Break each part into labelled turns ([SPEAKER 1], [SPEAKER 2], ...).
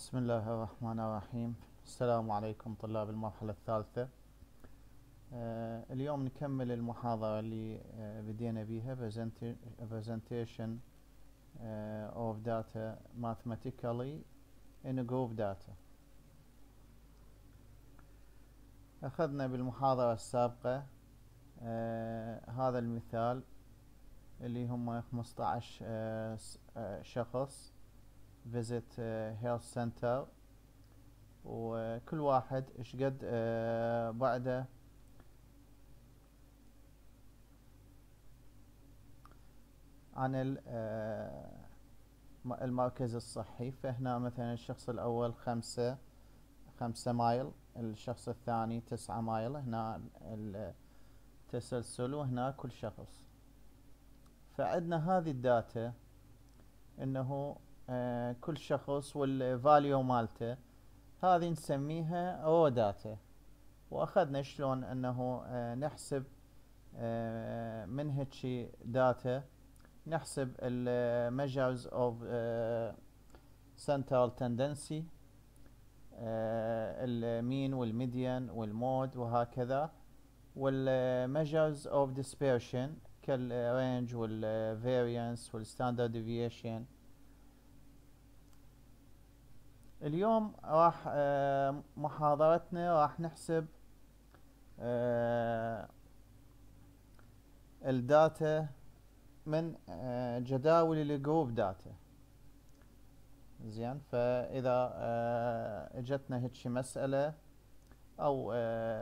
[SPEAKER 1] بسم الله الرحمن الرحيم. السلام عليكم طلاب المرحلة الثالثة. اليوم نكمل المحاضرة اللي بدينا بيها presentation of data mathematically in group data. أخذنا بالمحاضرة السابقة هذا المثال اللي هم 15 شخص visit health center، وكل واحد ايش قد بعده عن المركز الصحي. فهنا مثلا الشخص الأول 5 مايل، الشخص الثاني 9 مايل، هنا التسلسل وهنا كل شخص. فعندنا هذه الداتا انه كل شخص والفاليو مالته، هذه نسميها او داتا. واخذنا شلون انه نحسب من هيك داتا، نحسب ال measures of central tendency، المين والميديان والمود وهكذا، وال measures of dispersion كالرينج والفاريانس والستاندرد ديفيشن. اليوم راح محاضرتنا راح نحسب الداتا من جداول الجروب داتا. زين، فاذا اجتنا هيك مسألة او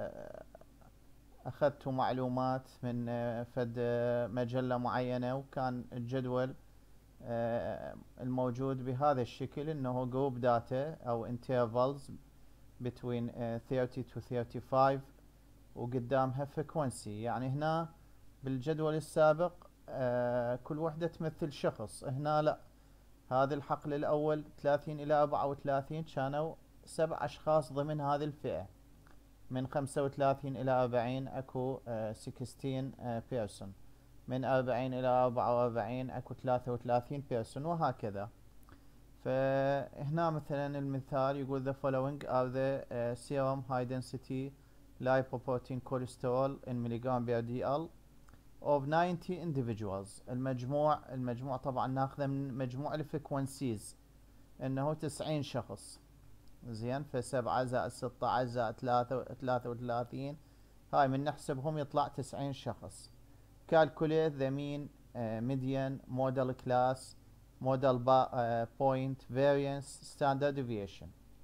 [SPEAKER 1] اخذتوا معلومات من فد مجلة معينة، وكان الجدول الموجود بهذا الشكل انه جروب داتا او intervals between 30 to 35 وقدامها frequency. يعني هنا بالجدول السابق كل وحدة تمثل شخص، هنا لا، هذا الحقل الأول 30 إلى 34 كانوا 7 أشخاص ضمن هذه الفئة، من 35 إلى 40 أكو 16 person، من 40 إلى 44 أكو 33 person وهكذا. فهنا مثلا المثال يقول the following are the serum high density lipoprotein cholesterol in milligram per dl of 90 individuals. المجموع طبعا ناخذه من مجموع الفريكونسيز انه 90 شخص. زين، ف7 زائد 16 زائد 33، هاي من نحسبهم يطلع 90 شخص. calculate the mean median model class model point variance standard deviation.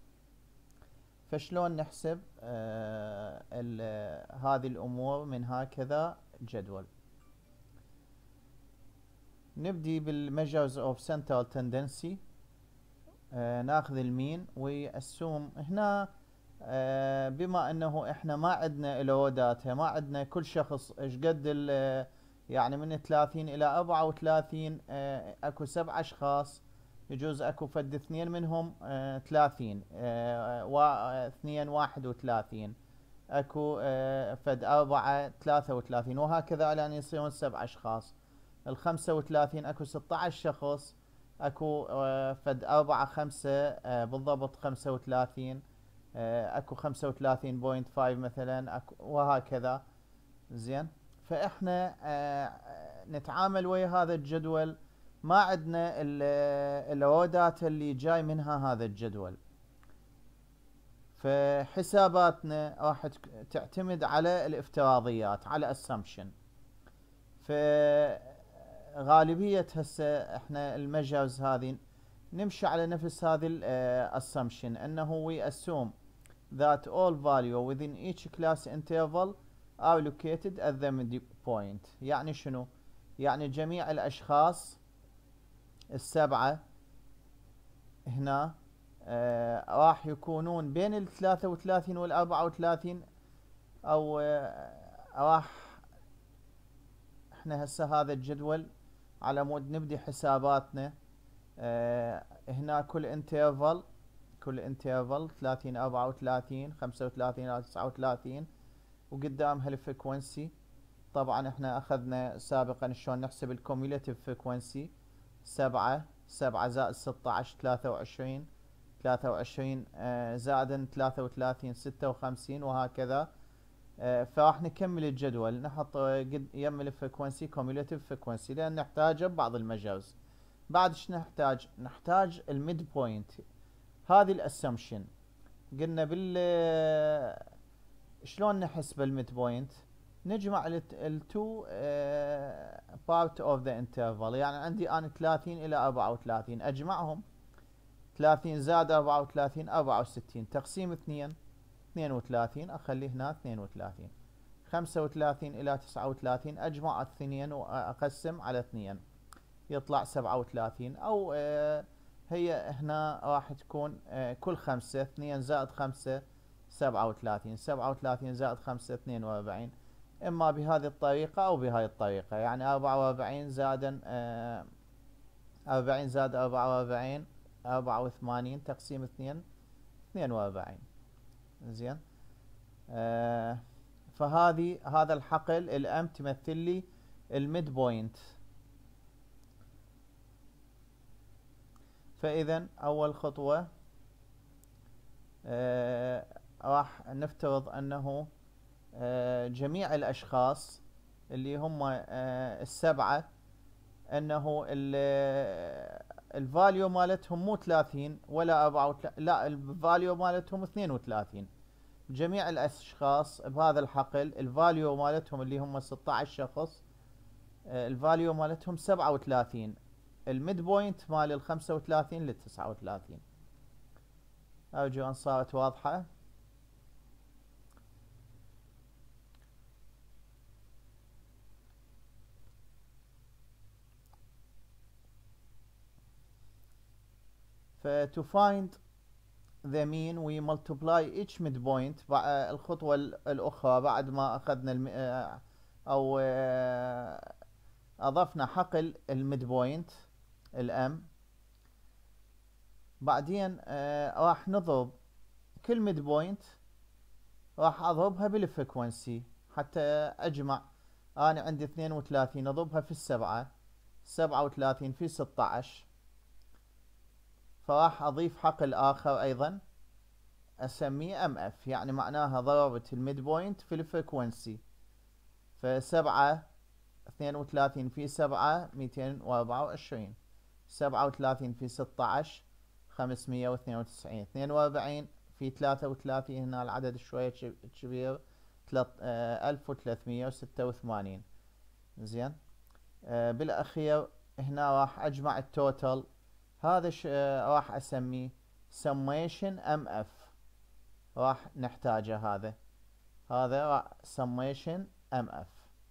[SPEAKER 1] فشلون نحسب هذه الامور من هكذا جدول؟ نبدي بالmeasures of central tendency. ناخذ المين ويأسوم هنا. بما انه احنا ما عندنا الو داتا، ما عندنا كل شخص ايش قد يعني من 30 الى 34 اكو 7 اشخاص، يجوز اكو فد اثنين منهم 30 واثنين 31، اكو فد 4 33 وهكذا لان يصيرون 7 اشخاص. ال 35 اكو 16 شخص، اكو فد 4 5 بالضبط 35، اكو 35.5 مثلا، اكو وهكذا. زين، فاحنا نتعامل ويا هذا الجدول، ما عندنا الرو داتا اللي جاي منها هذا الجدول. فحساباتنا راح تعتمد على الافتراضيات، على assumption. فغالبية هسه احنا الميجرز هذه نمشي على نفس هذه assumption، انه we assume that all value within each class interval are located at the midpoint. يعني شنو؟ يعني جميع الاشخاص السبعة هنا راح يكونون بين ال 33 وال 34، او راح احنا هسه هذا الجدول على مود نبدي حساباتنا. هنا كل انترفال 30 34 35 39 وقدامها الفريكونسي. طبعا احنا اخذنا سابقا شلون نحسب الكوميوليتيف فريكونسي، 7 زائد 16 23، 23 زائدا 33 56 وهكذا. فراح نكمل الجدول، نحط يم الفريكونسي كوميوليتيف فريكونسي لان نحتاجه ببعض المجاز. بعد ايش نحتاج الميد بوينت. هذه الاسامبشن قلنا شلون نحسب الميد بوينت؟ نجمع التو بارت اوف ذا انترفال. يعني عندي انا 30 الى 34 اجمعهم، 30 زائد 34 64 تقسيم 2 32 اخلي هنا 32. 35 الى 39 اجمع الاثنين واقسم على 2 يطلع 37. او هي هنا راح تكون كل 5 2 زائد 5 37 37 زائد 5 42. اما بهذه الطريقة او بهذه الطريقة. يعني 44 زائدا 40 زائد 44 84 تقسيم 2 42. زين. هذا الحقل الام تمثل لي الميد بوينت. فاذا اول خطوة راح نفترض انه جميع الاشخاص اللي هم السبعة انه الفاليو مالتهم مو 30 ولا 34، لا الفاليو مالتهم 32. جميع الاشخاص بهذا الحقل الفاليو مالتهم اللي هم 16 شخص الفاليو مالتهم 37. الميد بوينت مال ال 35 لل 39. ارجو ان صارت واضحة. ف to find the mean we multiply each midpoint. الخطوة الأخرى بعد ما أخذنا أو أضفنا حقل الميد بوينت الام، بعدين راح نضرب كل ميد بوينت راح أضربها بالفريكونسي حتى أجمع. أنا عندي 32 أضربها في 7 37 في 16. فراح أضيف حقل آخر أيضا أسميه ام اف، يعني معناها ضربت الميد بوينت في الفريكونسي. فسبعة 32 في 7 224. 37 في 16 592. 42 في 33 هنا العدد شوية كبير 1386. زين. بالأخير هنا راح أجمع التوتال. هذا راح أسميه summation MF. راح نحتاجه هذا summation MF.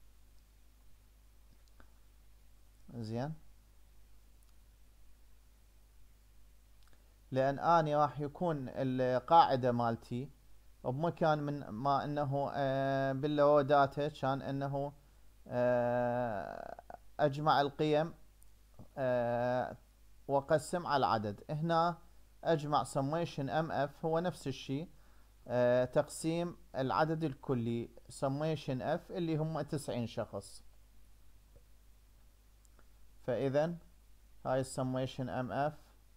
[SPEAKER 1] زين. لأن أني راح يكون القاعدة مالتي بمكان من ما أنه بالرو داتا كان أنه أجمع القيم وأقسم على العدد. هنا أجمع summation MF هو نفس الشيء تقسيم العدد الكلي summation F اللي هم 90 شخص. فإذا هاي summation MF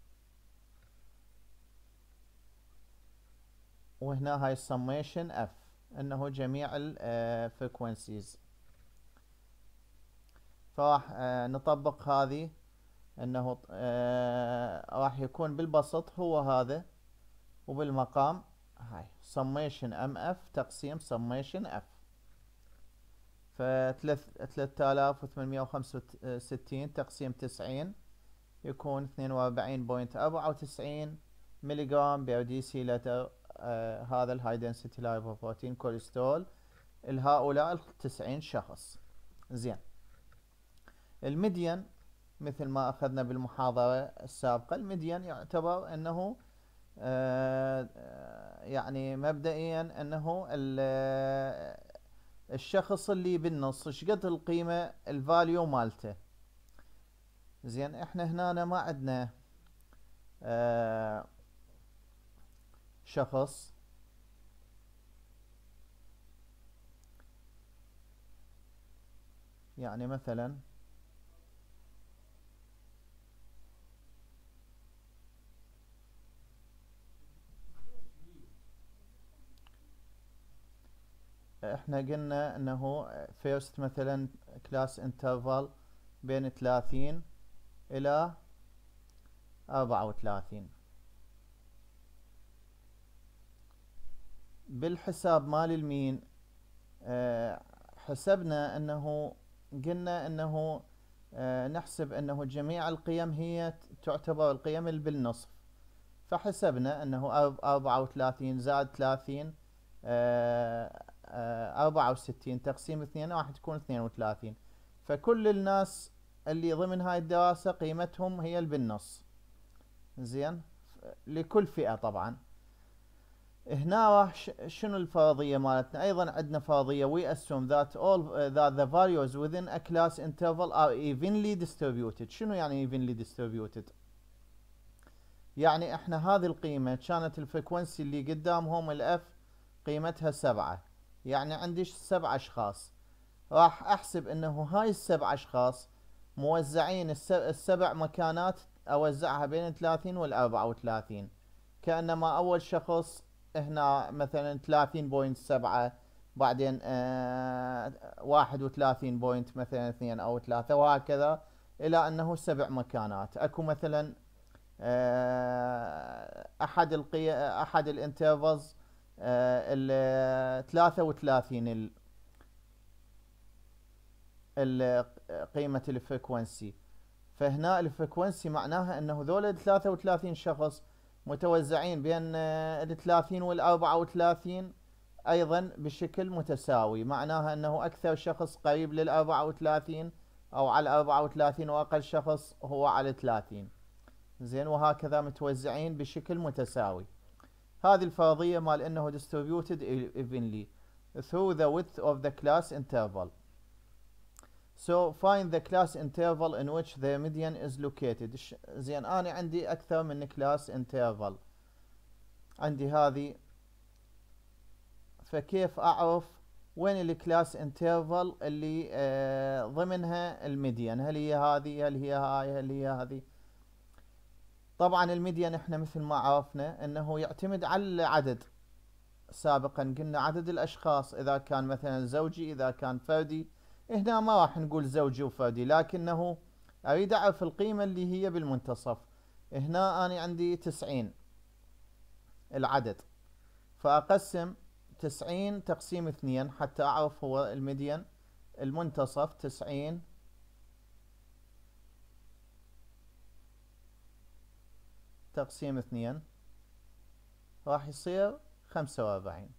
[SPEAKER 1] وهنا هاي summation F انه جميع الفريكونسيز. فراح نطبق هذه انه راح يكون بالبسط هو هذا وبالمقام هاي summation MF تقسيم summation F. ف 3865 تقسيم 90 يكون 42.94 ملغرام بير دي سي لتر. هذا الهاي دنسيتي لايبوبروتين كوليسترول لهؤلاء 90 شخص. زين. الميديان مثل ما أخذنا بالمحاضرة السابقة، الميديان يعتبر أنه يعني مبدئيا أنه الشخص اللي بالنص ايش قد القيمة الفاليو مالته. زين. احنا هنا ما عندنا شخص يعني مثلا احنا قلنا انه first مثلا class interval بين 30 الى 34. بالحساب مال المين حسبنا انه قلنا انه نحسب انه جميع القيم هي تعتبر القيم اللي بالنصف، فحسبنا انه 34 زائد 30 64 تقسيم 2 راح تكون 32. فكل الناس اللي ضمن هاي الدراسة قيمتهم هي اللي بالنص. زين، لكل فئة طبعا. هنا راح شنو الفرضية مالتنا؟ ايضا عندنا فرضية we assume that the values within a class interval are evenly distributed. شنو يعني evenly distributed؟ يعني احنا هذه القيمة كانت الفريكونسي اللي قدامهم الاف قيمتها 7، يعني عندي 7 اشخاص، راح احسب انه هاي ال7 اشخاص موزعين ال7 مكانات، اوزعها بين 30 وال34، كأنما اول شخص هنا مثلا 30.7، بعدين 31 بوينت مثلا 2 او 3، وهكذا الى انه 7 مكانات. اكو مثلا احد الانترفلز ال 33 قيمة الفريكونسي، فهنا الفريكونسي معناها انه ذول 33 شخص متوزعين بين ال 30 وال 34 ايضا بشكل متساوي، معناها انه اكثر شخص قريب لل 34 او على 34 واقل شخص هو على 30. زين، وهكذا متوزعين بشكل متساوي. هذه الفرضية مال انه distributed evenly through the width of the class interval. So find the class interval in which the median is located. زين، انا عندي اكثر من class interval، عندي هذه، فكيف اعرف وين الكلاس انترفال اللي ضمنها الميديان؟ هل هي هذه، هل هي هاي، هل هي هذه؟ طبعا الميديان احنا مثل ما عرفنا انه يعتمد على العدد. سابقا قلنا عدد الاشخاص، اذا كان مثلا زوجي، اذا كان فردي. هنا ما راح نقول زوجي وفردي، لكنه اريد اعرف القيمة اللي هي بالمنتصف. هنا انا عندي 90 العدد، فاقسم 90 تقسيم 2 حتى اعرف هو الميديان المنتصف. 90 تقسيم 2 راح يصير 45.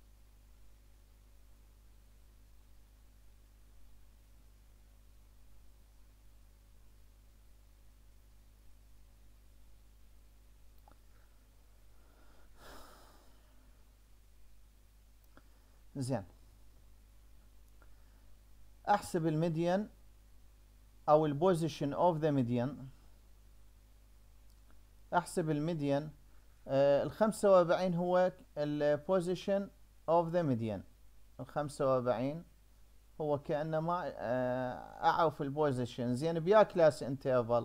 [SPEAKER 1] زين، احسب الميديان او البوزيشن اوف ذا ميديان. احسب الميديان، ال 45 هو البوزيشن اوف ذا ميديان. ال 45 هو كأنما اعرف البوزيشن. زين، بيا كلاس انترفال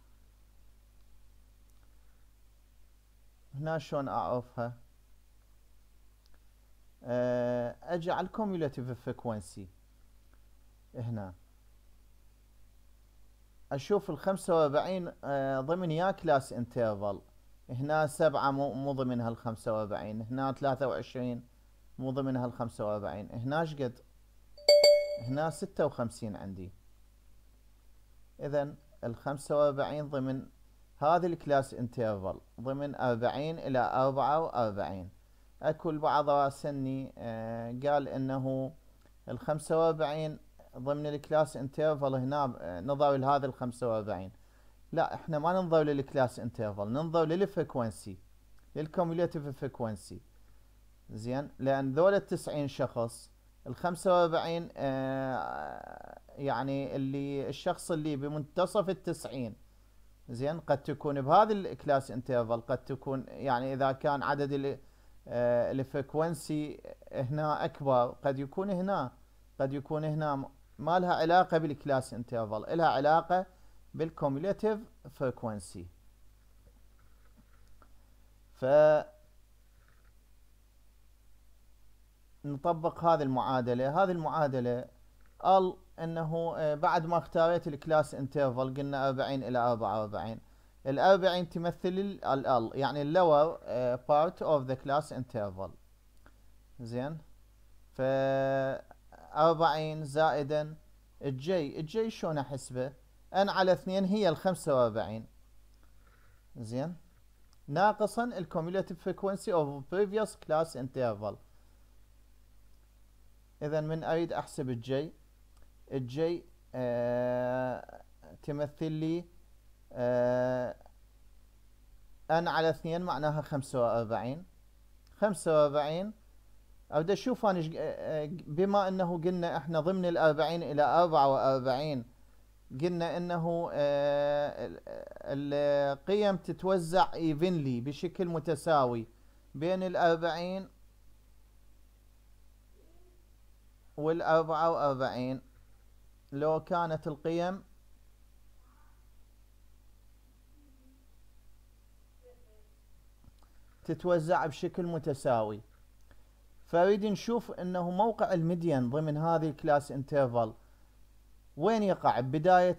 [SPEAKER 1] هنا شلون اعرفها؟ اجي على الكوميولاتيف فريكونسي، هنا اشوف ال 45 ضمن يا كلاس انترفال. هنا 7 مو ضمنها ال 45، هنا 23 مو ضمنها ال 45، هنا ايش قد؟ هنا 56 عندي. اذا ال 45 ضمن هذه الكلاس انترفال، ضمن 40 الى 44. اكو البعض راسلني قال انه ال 45 ضمن الكلاس انترفال هنا نظر لهذا ال 45. لا، احنا ما ننظر للكلاس انترفال، ننظر للفريكونسي، للكوميولاتيف فريكونسي. زين، لان ذول 90 شخص، ال 45 يعني اللي الشخص اللي بمنتصف ال90. زين، قد تكون بهذا الكلاس انترفال، قد تكون يعني اذا كان عدد الفريكونسي هنا اكبر، قد يكون هنا، قد يكون هنا. ما لها علاقة بالكلاس انترفال، لها علاقة بالكوميولاتيف فريكونسي. ف نطبق هذه المعادلة. هذه المعادلة قال انه بعد ما اختاريت الكلاس انترفال قلنا 40 الى 44. ال 40 تمثل ال يعني اللور بارت اوف ذا كلاس انترفال. زين. ف 40 زائدا الجي شلون احسبه؟ ان على 2 هي ال 45. زين. ناقصا الكوميولاتيف فريكونسي اوف بريفيوس كلاس انترفال. اذا من اريد احسب الجي تمثل لي ان على 2 معناها 45. 45 ابدا اشوف انا بما انه قلنا احنا ضمن ال 40 الى 44 قلنا انه القيم تتوزع ايفنلي بشكل متساوي بين ال 40 وال 44. لو كانت القيم تتوزع بشكل متساوي، فاريد نشوف انه موقع الميديان ضمن هذه الكلاس انترفال وين يقع بداية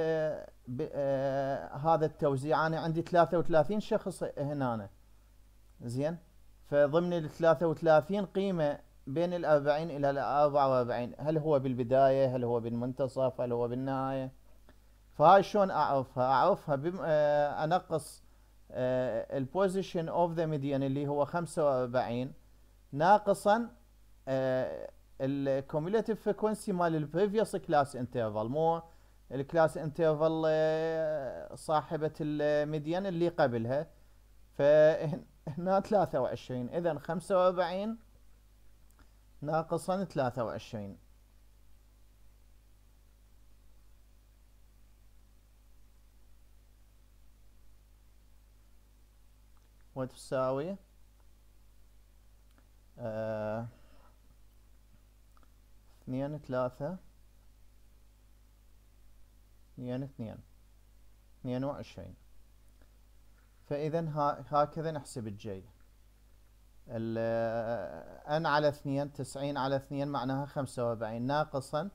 [SPEAKER 1] هذا التوزيع. انا عندي 33 شخص هنا. زين. فضمن ال 33 قيمة بين ال 40 الى ال 44، هل هو بالبداية، هل هو بالمنتصف، هل هو بالنهاية؟ فهاي شلون اعرفها انقص البوزيشن اوف ذا ميديان اللي هو 45 ناقصا الكوميولاتيف فريكونسي مال البريفيوس كلاس انترفال، مو الكلاس انترفال صاحبة الميديان اللي قبلها. فهنا 23. اذا 45 ناقصا 23 وتساوي 2 3 2 2 22. فاذا هكذا نحسب الجي. ان على 2 90 على 2 معناها 45 ناقصا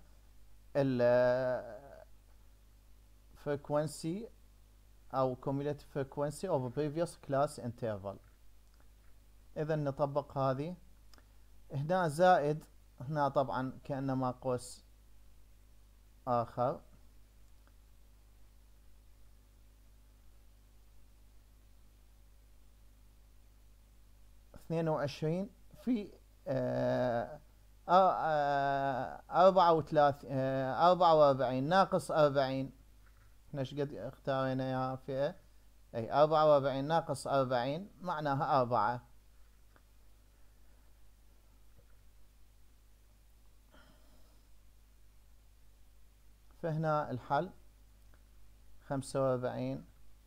[SPEAKER 1] frequency او cumulative frequency of previous class interval. اذا نطبق هذه هنا زائد هنا طبعا كأنما قوس اخر 22 في 44 ناقص 40. احنا ايش قد اختارينا يا فئة؟ اي 44 ناقص 40 معناها 4. فهنا الحل 45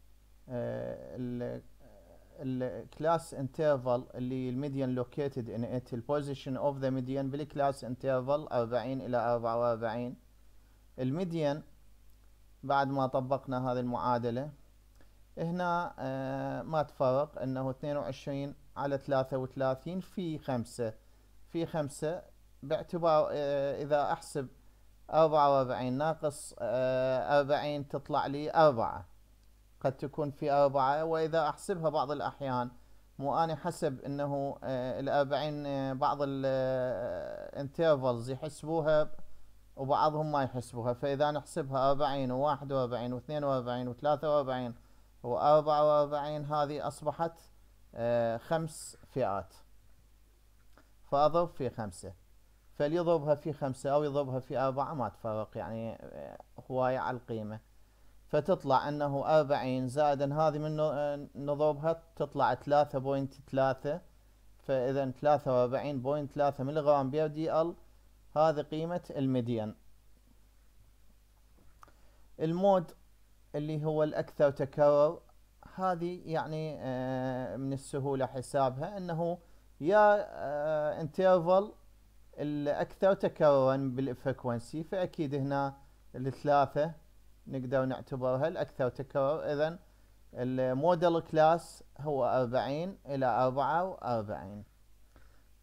[SPEAKER 1] الكلاس انترفال اللي الميديان لوكيتد ان ات البوزيشن اوف ذا ميديان بالكلاس انترفال 40 الى 44. الميديان بعد ما طبقنا هذه المعادلة هنا ما تفرق انه 22 على 33 في 5 في 5 باعتبار اذا احسب 44 ناقص 40 تطلع لي 4. قد تكون في 4 وإذا أحسبها بعض الأحيان مو أنا حسب أنه ال40 بعض الانترفلز يحسبوها وبعضهم ما يحسبوها. فإذا نحسبها 40 و41 و42 و43 و44 هذه أصبحت 5 فئات. فأضرب في 5. فاللي يضربها في 5 أو يضربها في 4 ما تفرق، يعني هواية على القيمة. فتطلع انه 40 زائدا هذه من نضربها تطلع 3.3. فاذا 43.3 ملغرام بير دي ال هذه قيمة الميديان. المود اللي هو الاكثر تكرر هذه يعني من السهولة حسابها انه يا انترفال الاكثر تكررا بالفريكونسي، فاكيد هنا الثلاثة نقدر نعتبرها الأكثر تكرر. إذن الموديل كلاس هو 40 إلى 44.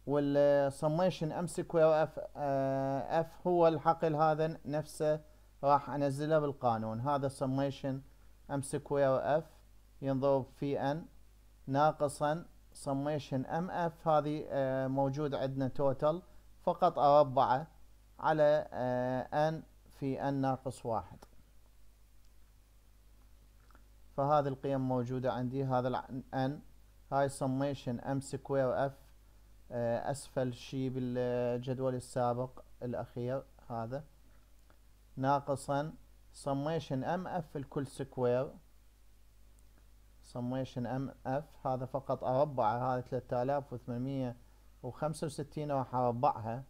[SPEAKER 1] والسميشن ام سكوير اف اف هو الحقل هذا نفسه راح انزله بالقانون. هذا سميشن ام سكوير اف ينضرب في ان ناقصا سميشن ام اف، هذه موجود عندنا توتال، فقط اربعه على ان في ان ناقص واحد. فهذه القيم موجودة عندي. هذا ان هاي سميشن ام سكوير اف اسفل شي بالجدول السابق الاخير هذا، ناقصا سميشن ام اف الكل سكوير، سميشن ام اف هذا فقط اربعه، هذا 3865 راح اربعها،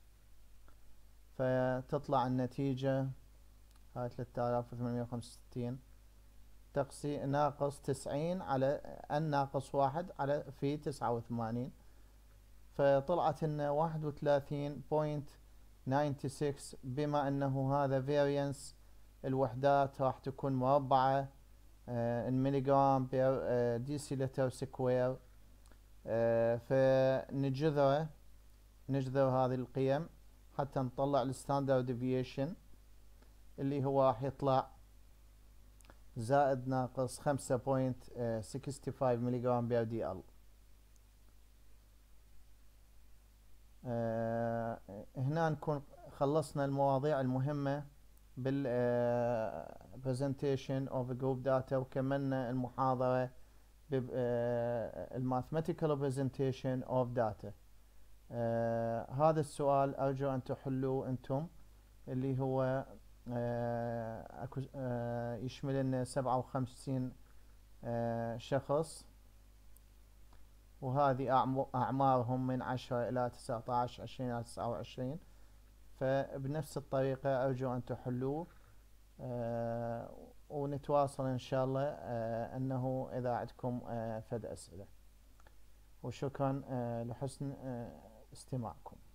[SPEAKER 1] فتطلع النتيجة هاي 3865 تقسيم ناقص 90 على ان ناقص واحد على في 89، فطلعت لنا 31.96. بما انه هذا فاريانس الوحدات راح تكون مربعة المليغرام بير ديسيلتر سكوير، فنجذر هذه القيم حتى نطلع الستاندرد ديفيشن اللي هو راح يطلع زائد ناقص 5.65 مليغرام بير دي ال. هنا نكون خلصنا المواضيع المهمة بال presentation of group data، وكملنا المحاضرة بالmathematical representation of data. هذا السؤال أرجو أن تحلوه أنتم، اللي هو يشمل لنا 57 شخص، وهذه أعمارهم من 10 إلى 19، 20 إلى 29. فبنفس الطريقة أرجو أن تحلوه، ونتواصل إن شاء الله أنه إذا عندكم فد أسئلة. وشكرا لحسن استماعكم.